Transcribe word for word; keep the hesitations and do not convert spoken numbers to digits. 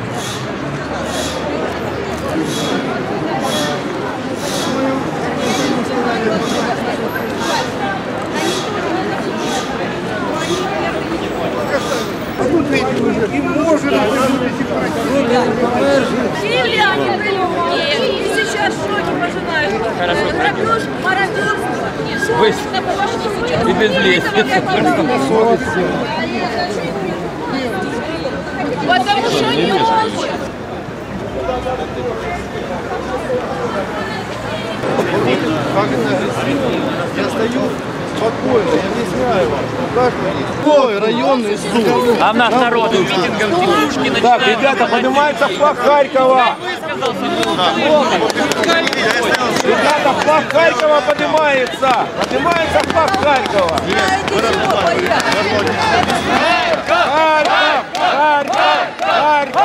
А тут эти уже и может Киевляне были, и сейчас шоки пожинаешь. Грабеж, мародерство. Вы Совестно, и безлесница. потому что не могут. Я стою спокойно, я объясняю вам, что у каждого есть свой районный суд. А в нас народу митингом тихушки начинают. Так, ребята, поднимается флаг Харькова. Ребята, флаг Харькова поднимается. Поднимается флаг Харькова. Харьков! Харьков! Харьков!